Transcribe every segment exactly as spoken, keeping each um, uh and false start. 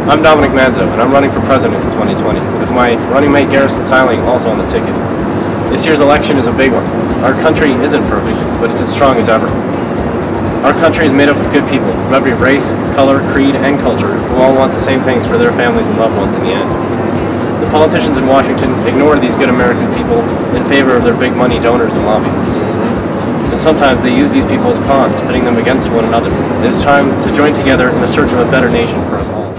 I'm Dominic Manzo, and I'm running for president in twenty twenty, with my running mate Garrison Siling also on the ticket. This year's election is a big one. Our country isn't perfect, but it's as strong as ever. Our country is made up of good people from every race, color, creed, and culture who all want the same things for their families and loved ones in the end. The politicians in Washington ignore these good American people in favor of their big money donors and lobbyists. And sometimes they use these people as pawns, pitting them against one another. It is time to join together in the search of a better nation for us all.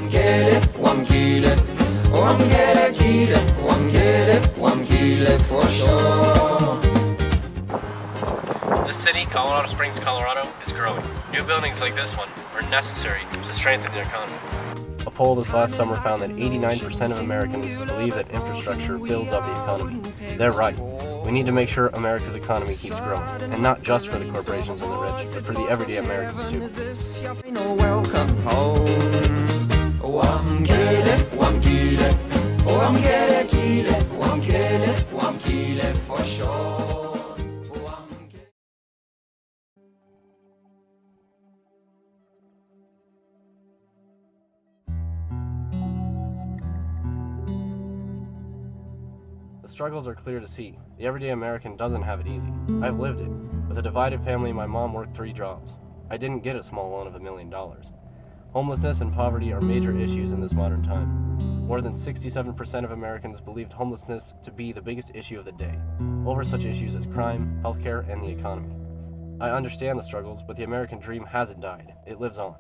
This city, Colorado Springs, Colorado, is growing. New buildings like this one are necessary to strengthen the economy. A poll this last summer found that eighty-nine percent of Americans believe that infrastructure builds up the economy. They're right. We need to make sure America's economy keeps growing, and not just for the corporations and the rich, but for the everyday Americans too. Welcome home. Oh, I'm kidding, oh, I'm kidding, oh, I'm kidding, kidding, oh, I'm kidding, oh, I'm kidding for sure. The struggles are clear to see. The everyday American doesn't have it easy. I've lived it. With a divided family, my mom worked three jobs. I didn't get a small loan of a million dollars. Homelessness and poverty are major issues in this modern time. More than sixty-seven percent of Americans believed homelessness to be the biggest issue of the day, over such issues as crime, healthcare, and the economy. I understand the struggles, but the American dream hasn't died. It lives on.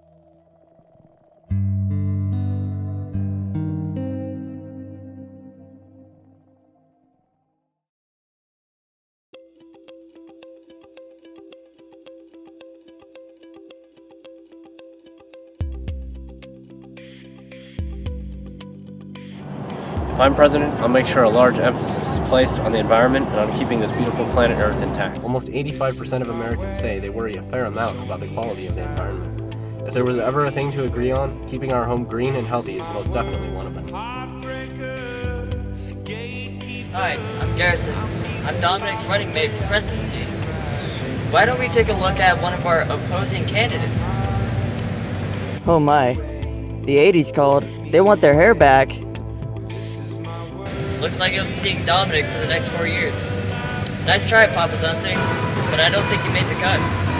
If I'm president, I'll make sure a large emphasis is placed on the environment and on keeping this beautiful planet Earth intact. Almost eighty-five percent of Americans say they worry a fair amount about the quality of the environment. If there was ever a thing to agree on, keeping our home green and healthy is most definitely one of them. Hi, I'm Garrison. I'm Dominic's running mate for presidency. Why don't we take a look at one of our opposing candidates? Oh my. The eighties called. They want their hair back. Looks like you'll be seeing Dominic for the next four years. Nice try, Papa Dunsing, but I don't think you made the cut.